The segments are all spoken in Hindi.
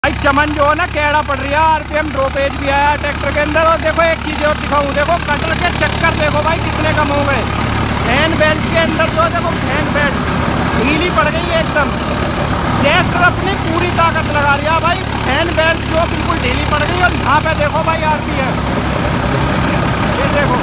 भाई चमन जो है ना कैड़ा पड़ रही है, आरपीएम ड्रॉपेज भी आया ट्रैक्टर के अंदर। और देखो एक चीज़ और दिखाऊँ, देखो कटर के चक्कर देखो भाई कितने कम हो गए। फैन बेल्ट के अंदर जो देखो फैन बेल्ट ढीली पड़ गई है एकदम। ट्रैक्टर अपनी पूरी ताकत लगा रही है भाई, फैन बेल्ट जो बिल्कुल ढीली पड़ गई। और यहाँ पे देखो भाई आरपीएम, ये देखो,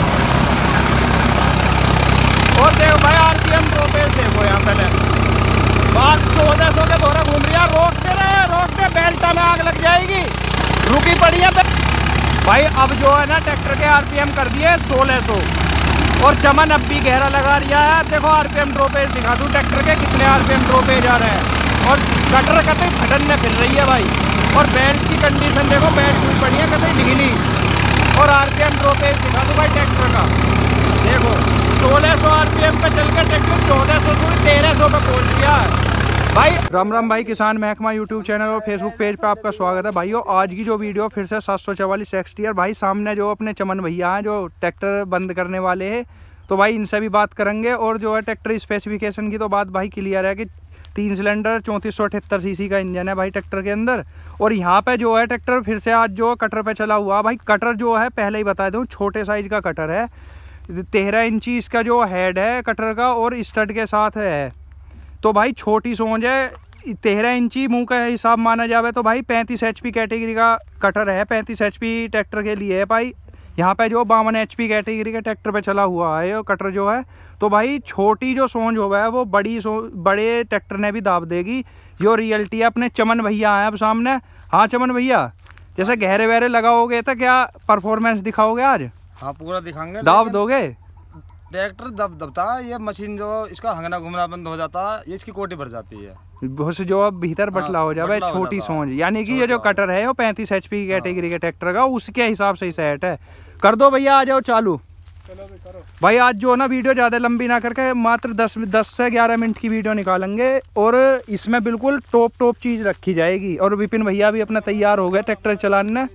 और देखो भाई आरपीएम ड्रॉपेज देखो। यहाँ पहले बात 1400 के दोहरा घूम रही है। रोकते बेल्टा में आग लग जाएगी, रुकी पड़ी है भाई। अब जो है ना ट्रैक्टर के आरपीएम कर दिए 1600 और चमन अब भी गहरा लगा रिया है। देखो आरपीएम ड्रॉपेज दिखा दूँ ट्रैक्टर के कितने आरपीएम ड्रॉपेज आ रहे हैं। और कटर कतई फटन में फिर रही है भाई। और बेल्ट की कंडीशन देखो, बेल्ट हुई पड़ी है कतई ढीली। और आरपीएम ड्रॉपेज दिखा दूँ भाई ट्रैक्टर का, देखो 1600 आरपीएम पे चल कर ट्रैक्टर 1400 से 1300 पे पहुँच गया है भाई। राम राम भाई, किसान महकमा यूट्यूब चैनल और फेसबुक पेज पे आपका स्वागत है भाइयों। आज की जो वीडियो फिर से 744 एक्सटीआर भाई, सामने जो अपने चमन भैया हैं जो ट्रैक्टर बंद करने वाले हैं, तो भाई इनसे भी बात करेंगे। और जो है ट्रैक्टर स्पेसिफिकेशन की तो बात भाई क्लियर है कि 3 सिलेंडर 3478 सीसी का इंजन है भाई ट्रैक्टर के अंदर। और यहाँ पे जो है ट्रैक्टर फिर से आज जो कटर पे चला हुआ भाई। कटर जो है पहले ही बता दूँ, छोटे साइज का कटर है, 13 इंची इसका जो हेड है कटर का और स्टड के साथ है। तो भाई छोटी सोच है, 13 इंची मुंह का हिसाब माना जाए तो भाई 35 HP कैटेगरी का कटर है। 35 HP ट्रैक्टर के लिए है भाई। यहाँ पे जो 52 HP कैटेगरी के ट्रैक्टर पे चला हुआ है वो कटर जो है। तो भाई छोटी जो सोच हो है वो बड़े ट्रैक्टर ने भी दाब देगी। जो रियलिटी है, अपने चमन भैया आए अब सामने। हाँ चमन भैया, जैसे गहरे वहरे लगाओगे तो क्या परफॉर्मेंस दिखाओगे आज? हाँ पूरा दिखाएंगे। दाब दोगे? ट्रैक्टर दबता है, ये मशीन जो इसका हंगना घूमना बंद हो जाता है, ये इसकी कोटी भर जाती है। बस जो अब भीतर बटला हो जाए छोटी सोच, यानी कि ये जो कटर है वो 35 HP कैटेगरी के ट्रैक्टर का उसके हिसाब से ही सेट है। कर दो भैया, आ जाओ चालू। चलो भी करो भाई। आज जो ना वीडियो ज़्यादा लंबी ना करके मात्र 10 से 11 मिनट की वीडियो निकालेंगे और इसमें बिल्कुल टॉप चीज़ रखी जाएगी। और विपिन भैया भी अपना तैयार हो गए ट्रैक्टर चलाने।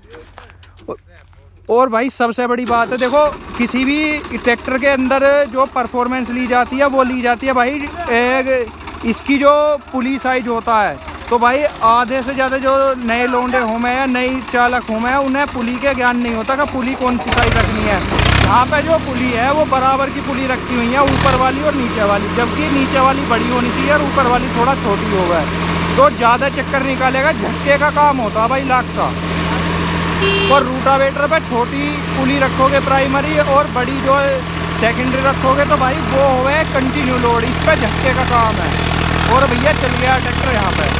और भाई सबसे बड़ी बात है, देखो किसी भी ट्रैक्टर के अंदर जो परफॉर्मेंस ली जाती है वो ली जाती है भाई इसकी जो पुली साइज होता है। तो भाई आधे से ज़्यादा जो नए लौंडे होमे हैं, नई चालक होमे हैं, उन्हें पुली के ज्ञान नहीं होता कि पुली कौन सी साइज रखनी है। यहाँ पे जो पुली है वो बराबर की पुली रखी हुई है, ऊपर वाली और नीचे वाली। जबकि नीचे वाली बड़ी होनी चाहिए और ऊपर वाली थोड़ा छोटी हो गए तो ज़्यादा चक्कर निकालेगा। झटके का काम होता है भाई लाख का। और रूटावेटर पे छोटी पुली रखोगे प्राइमरी और बड़ी जो सेकेंडरी रखोगे तो भाई वो होवे कंटिन्यू लोड, इस पे झटके का काम है। और भैया चल गया ट्रैक्टर यहाँ पे।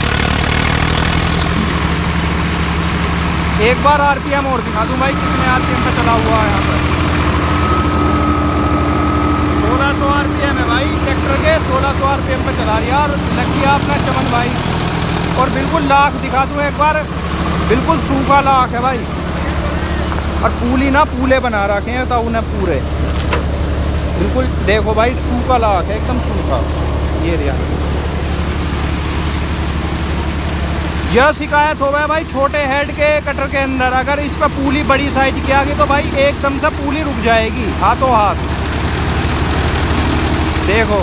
एक बार आरपीएम और दिखा दूँ भाई कितने आरपीएम पे चला हुआ है। यहाँ पे 1600 आरपीएम है भाई ट्रैक्टर के, 1600 आरपीएम पे चला रही है। और लग गया अपना चमन भाई। और बिल्कुल लाख दिखा दूँ एक बार, बिल्कुल सूखा लाख है भाई। और पूली ना पूले बना रखे हैं तो उन्हें पूरे बिल्कुल देखो भाई, सूखा लाख है एकदम सूखा। ये रिया यह शिकायत हो गया भाई छोटे हेड के कटर के अंदर। अगर इस पर पूली बड़ी साइज की आ गई तो भाई एकदम से पूली रुक जाएगी हाथों हाथ। देखो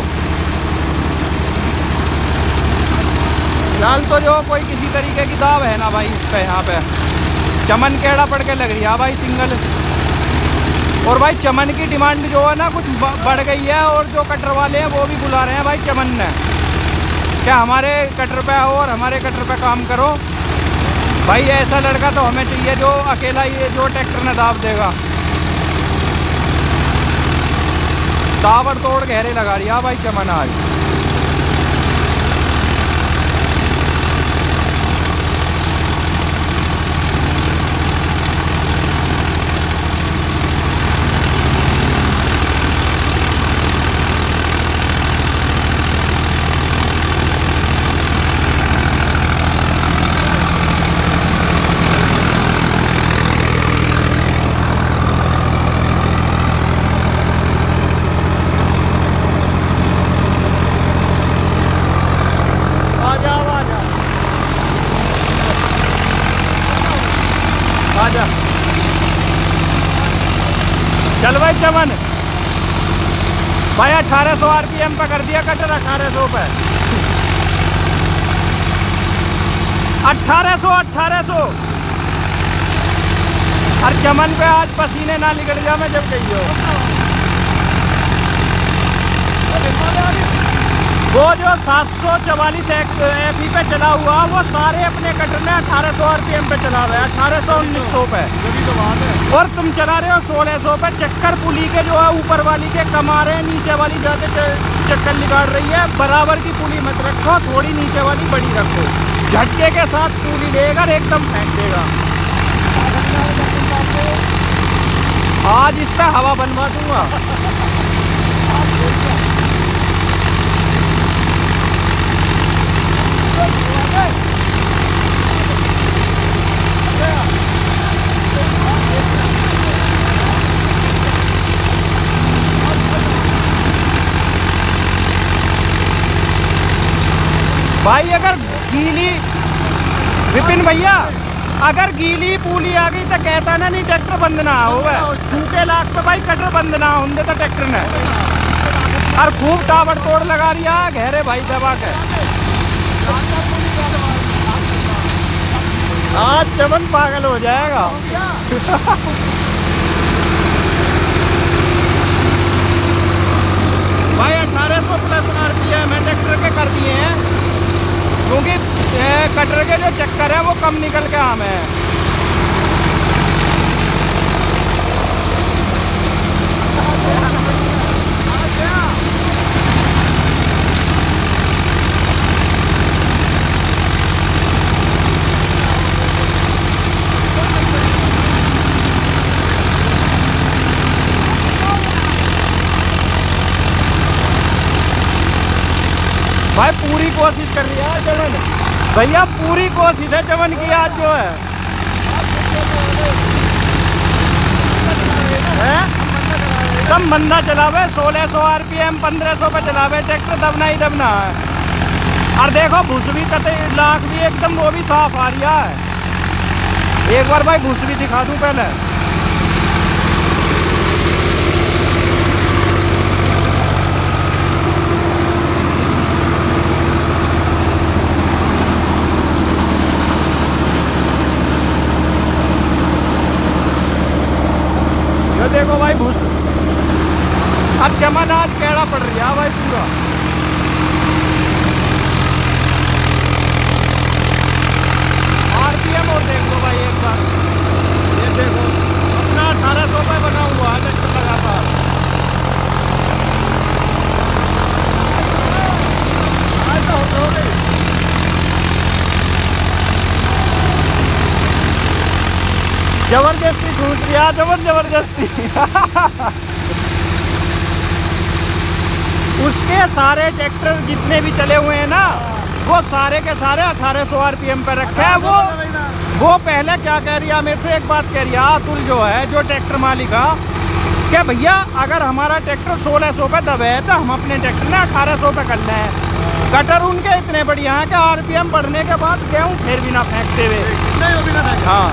फिलहाल तो जो कोई किसी तरीके की दाव है ना भाई इस पे। यहाँ पे चमन केड़ा पड़ के लग रही है भाई सिंगल। और भाई चमन की डिमांड जो है ना कुछ बढ़ गई है। और जो कटर वाले हैं वो भी बुला रहे हैं भाई चमन ने, क्या हमारे कटर पे आओ और हमारे कटर पे काम करो। भाई ऐसा लड़का तो हमें चाहिए जो अकेला ये जो ट्रैक्टर ने दाब देगा। ताबड़ तोड़ गहरे लगा रही है भाई चमन आज। आजा चल भाई चमन भाई 1800 आरपीएम पे कर दिया कटर, 1800 पे। 1800। और चमन पे आज पसीने ना निकल जा मैं जब गई हो। वो जो 744 FE पे चला हुआ वो सारे अपने कटर में 1800 RPM पे चला रहा है, 1800-1900 पे। और तुम चला रहे हो 1600 पे। चक्कर पुली के जो है ऊपर वाली के कमा रहे हैं, नीचे वाली जाके चक्कर निकाल रही है। बराबर की पुली मत रखो, थोड़ी नीचे वाली बड़ी रखो। झटके के साथ पुली लेगा एकदम फेंक देगा। आज इस पर हवा बनवा दूंगा। भाई अगर गीली विपिन भैया अगर गीली पूली आ गई तो कहता ना नहीं ट्रैक्टर बंद ना हो। सूखे लाख पे भाई कटर बंद ना होंगे तो ट्रैक्टर ने और खूब टावर तोड़ लगा रिया घेरे भाई दबा के। आज चमन पागल हो जाएगा। भाई 1800 प्लस RPM ट्रैक्टर के कर दिए हैं क्योंकि कटर के जो चक्कर है वो कम निकल के आम है। भाई पूरी कोशिश कर रही है चमन भैया, पूरी कोशिश है चमन की आज जो है। कम मंदा चलावे 1600 RPM 1500 पे चलावे ट्रैक्टर, दबना ही दबना है। और देखो भूसवी कते लाख भी एकदम वो भी साफ आ रही है। एक बार भाई भूसवी दिखा दूं पहले। देखो भाई भूस अब चमन आज कैड़ा पड़ रही है भाई पूरा। RPM और देख लो भाई एक बार, ये देखो अपना 1800 पे बना हुआ है ट्रैक्टर लगातार। जबरदस्ती घूस रहा जबरदस्ती। उसके सारे ट्रैक्टर जितने भी चले हुए हैं ना वो सारे के सारे 1800 RPM पे रखे हैं। वो पहले क्या कह रही है मेरे से एक बात कह रही है अतुल जो है जो ट्रैक्टर मालिक है क्या भैया अगर हमारा ट्रैक्टर 1600 पे दबे है तो हम अपने ट्रैक्टर ने 1800 पे कर लें। कटर उनके इतने बढ़िया हैं कि RPM बढ़ने के बाद गेहूँ फिर भी ना फेंकते हुए। हाँ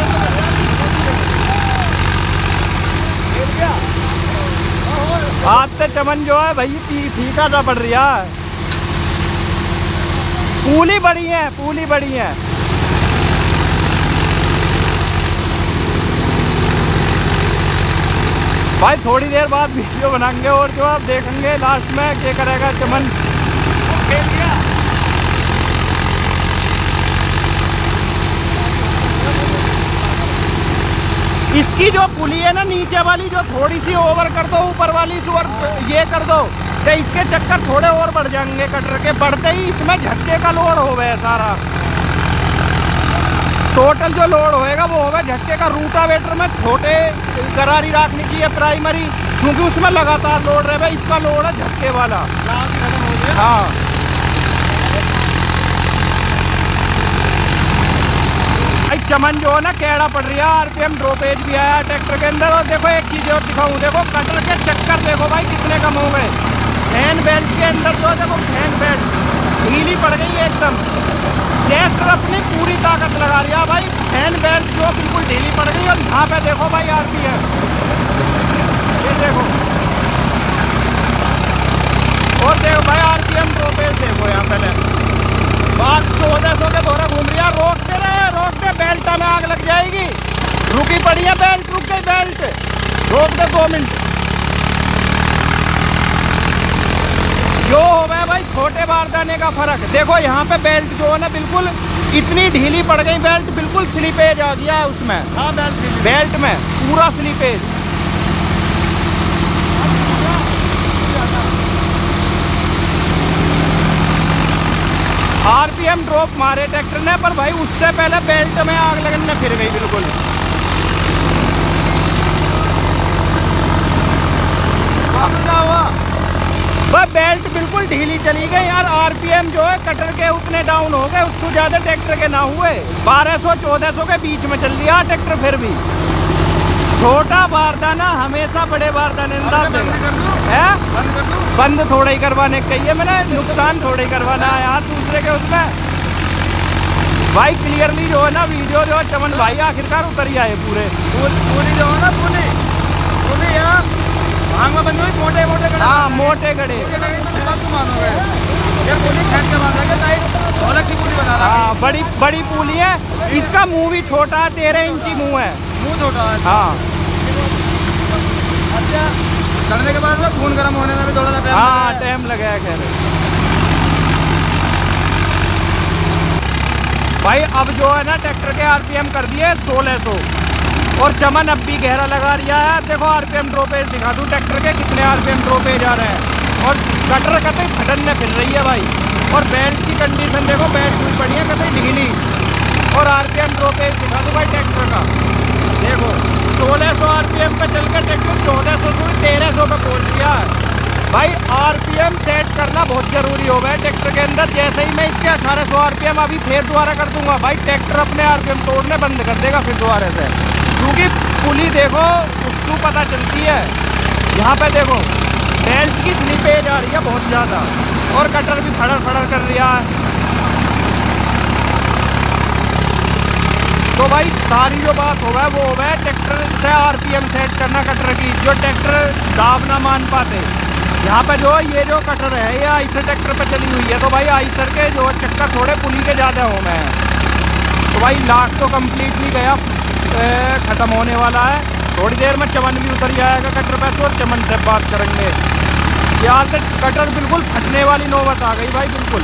आज से चमन जो है भाई फीका सा पड़ रही है। पूली बड़ी है, पूली बड़ी है। भाई थोड़ी देर बाद वीडियो बनाएंगे और जो आप देखेंगे लास्ट में क्या करेगा चमन। इसकी जो पुली है ना नीचे वाली जो थोड़ी सी ओवर कर दो, ऊपर वाली ये कर दो तो इसके चक्कर थोड़े और बढ़ जाएंगे कटर के। बढ़ते ही इसमें झटके का लोड हो गया सारा। टोटल जो लोड होएगा वो होगा झटके का। रूटावेटर में छोटे गरारी रखनी चाहिए प्राइमरी क्योंकि उसमें लगातार लोड रहे। भाई इसका लोड है झटके वाला। हाँ भाई चमन जो है ना कैड़ा पड़ रही है। RPM ड्रॉपेज भी आया ट्रैक्टर के अंदर। और देखो एक चीज़ और दिखाऊँ, देखो कटर के चक्कर देखो भाई कितने कम हो गए। फैन बेल्ट के अंदर जो देखो फैन बेल्ट ढीली पड़ गई है एकदम। ट्रैक्टर अपनी पूरी ताकत लगा रही है भाई। फैन बेल्ट जो बिल्कुल ढीली पड़ गई। और यहाँ पे देखो भाई RPM ये देखो। और देखो भाई RPM ड्रॉपेज देखो यहाँ पहले बात 1400 के बोरा घूम रही है। बेल्ट, रोक दे 2 मिनट। जो हो गया भाई छोटे बारदाने का फर्क। देखो यहाँ पे बेल्ट जो है ना बिल्कुल इतनी ढीली पड़ गई, बेल्ट बिल्कुल स्लीपेज आ गया है उसमें। हाँ बेल्ट में पूरा स्लीपेज। आरपीएम ड्रॉप मारे ट्रैक्टर ने, पर भाई उससे पहले बेल्ट में आग लगने फिर गई बिल्कुल। बस बेल्ट बिल्कुल ढीली चली गई यार। आरपीएम जो है कटर के उतने डाउन हो गए, उससे ज्यादा ट्रैक्टर के ना हुए। 1200-1400 के बीच में चल दिया ट्रैक्टर। फिर भी छोटा बारदाना हमेशा बड़े बारदाने है। बंद थोड़ा ही करवाने के चाहिए, मैंने नुकसान थोड़ा ही करवाना है यार दूसरे के उसमें। भाई क्लियरली जो है ना वीडियो जो है चमन भाई आखिरकार उतर ही आए पूरी जो है ना पूरी यार भांग में बंद हुई। मोटे मोटे गड़े, हाँ मोटे गड़े। हाँ बड़ी बड़ी पूली है। इसका मुंह भी छोटा है, 13 इंची मुंह है। मुंह छोटा है। हाँ अच्छा, करने के बाद में खून गर्म होने में भी थोड़ा सा टाइम लगा है खैर। भाई अब जो है ना ट्रैक्टर के आरपीएम कर दिए 1600 और चमन अब भी गहरा लगा दिया है। देखो आरपीएम ड्रॉपेज दिखा दूँ ट्रैक्टर के कितने आरपीएम ड्रॉपेज आ रहे हैं। और कटर कतई फटन में फिर रही है भाई। और बेल्ट की कंडीशन देखो, बेल्ट भी बढ़िया कतई ढीली। और आरपीएम ड्रॉपेज दिखा दूँ भाई ट्रैक्टर का। देखो 1600 आरपीएम पे चल कर ट्रैक्टर 1400 से 1300 पे पहुँच गया है। भाई आरपीएम सेट करना बहुत ज़रूरी हो गया है ट्रैक्टर के अंदर। जैसे ही मैं इसके 1800 आरपीएम अभी फिर दोबारा कर दूंगा, भाई ट्रैक्टर अपने आरपीएम तोड़ने बंद कर देगा फिर दोबारा से। क्योंकि पुली देखो उसको पता चलती है। यहाँ पे देखो बेल्ट की स्लिपेज आ रही है बहुत ज़्यादा और कटर भी फड़र फड़र कर रहा है। तो भाई सारी जो बात हो गया वो हो गया ट्रैक्टर से आरपीएम सेट करना कटर की। जो ट्रैक्टर दाब ना मान पाते, यहाँ पे जो ये जो कटर है ये आइसर ट्रैक्टर पे चली हुई है। तो भाई आइसर के जो चक्कर थोड़े पुली के ज़्यादा हो गए हैं। तो भाई लाख तो कम्प्लीटली गया, ख़त्म होने वाला है। थोड़ी देर में चमन भी उतर जाएगा कटर पे तो, और चमन से बात करेंगे। यहाँ से कटर बिल्कुल फटने वाली नौबत आ गई भाई बिल्कुल।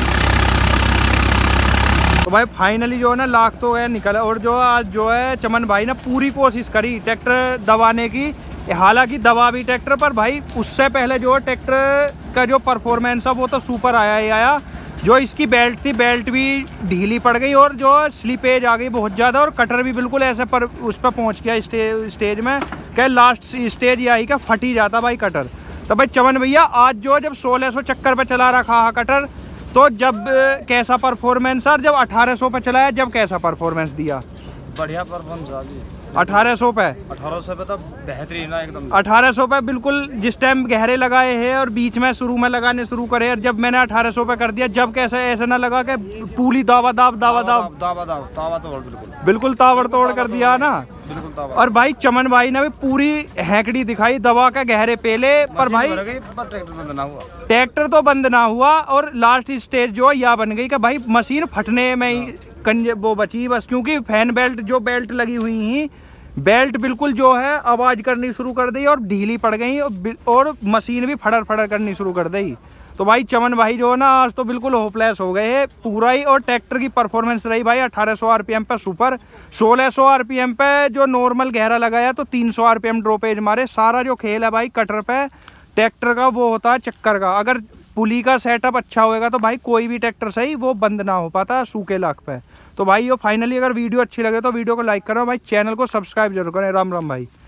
तो भाई फाइनली जो है ना लाख तो है निकला। और जो आज जो है चमन भाई ने पूरी कोशिश करी ट्रैक्टर दबाने की। हालांकि दबा भी ट्रैक्टर पर भाई उससे पहले जो ट्रैक्टर का जो परफॉर्मेंस है वो तो सुपर आया ही आया। जो इसकी बेल्ट थी, बेल्ट भी ढीली पड़ गई और जो स्लिपेज आ गई बहुत ज़्यादा। और कटर भी बिल्कुल ऐसे पर उस पर पहुँच गया स्टेज में क्या लास्ट स्टेज ये आई क्या फट ही जाता भाई कटर। तो भाई चमन भैया आज जो जब 1600 चक्कर पे चला रखा है कटर, तो जब कैसा परफॉर्मेंस और जब 1800 पे चलाया जब कैसा परफॉर्मेंस दिया? बढ़िया परफॉर्मेंस आ गई। 1800 पे 1800 पे तो बेहतरीन है एकदम। 1800 पे बिल्कुल जिस टाइम गहरे लगाए हैं और बीच में शुरू में लगाने शुरू करे, और जब मैंने 1800 पे कर दिया जब कैसे ऐसा ना लगा कि पूरी दावा दाव बिल्कुल ताबड़ तोड़ कर दिया ना बिल्कुल ताबड़। और भाई चमन भाई ने भी पूरी हैकड़ी दिखाई दबा के गहरे पेले पर भाई ट्रैक्टर बंद ना हुआ। ट्रैक्टर तो बंद ना हुआ और लास्ट स्टेज जो यह बन गई कि भाई मशीन फटने में ही वो बची बस। क्योंकि फैन बेल्ट जो बेल्ट लगी हुई ही बेल्ट बिल्कुल जो है आवाज़ करनी शुरू कर दी और ढीली पड़ गई और मशीन भी फड़र फड़र करनी शुरू कर दी। तो भाई चमन भाई जो है ना आज तो बिल्कुल होपलेस हो गए हैं पूरा ही। और ट्रैक्टर की परफॉर्मेंस रही भाई 1800 आरपीएम पे सुपर, 1600 आरपीएम पे जो नॉर्मल गहरा लगाया तो 300 आरपीएम ड्रॉपेज मारे। सारा जो खेल है भाई कटर पे ट्रैक्टर का वो होता है चक्कर का। अगर पुली का सेटअप अच्छा होएगा तो भाई कोई भी ट्रैक्टर सही वो बंद ना हो पाता सूखे लाख पे। तो भाई ये फाइनली अगर वीडियो अच्छी लगे तो वीडियो को लाइक करो भाई, चैनल को सब्सक्राइब जरूर करें। राम राम भाई।